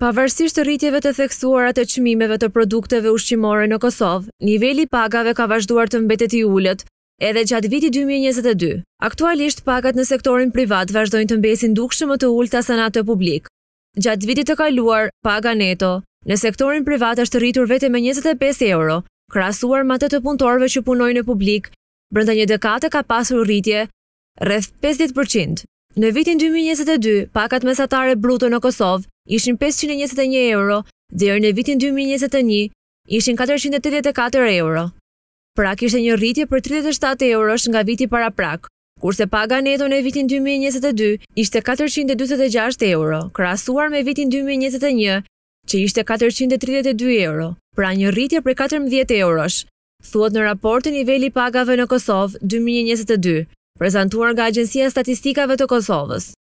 Pavarësisht të rritjeve të theksuara të çmimeve të produkteve ushqimore në Kosovë, niveli pagave ka vazhduar të mbetet I ulët, edhe gjatë vitit 2022. Aktualisht pagat në sektorin privat vazhdojnë të mbesin dukshëm të ulëta se në atë publik. Gjatë vitit të kaluar, paga neto në sektorin privat është rritur vetëm me 25 euro, krahasuar me atë të punëtorëve që punojnë në publik, brenda një dekade ka pasur rritje rreth 50%. Në vitin 2022, pagat mesatare bruto në Kosovë ishin 521 euro, deri në vitin 2021 ishin 484 euro. Pra kishte një rritje për 37 eurosh nga viti paraprak, kurse paga neto në vitin 2022 ishte 446 euro, krahasuar me vitin 2021 që ishte 432 euro, pra një rritje për 14 eurosh, thuhet në raportin Niveli pagave në Kosovë 2022, prezantuar nga Agjencia e Statistikave të Kosovës.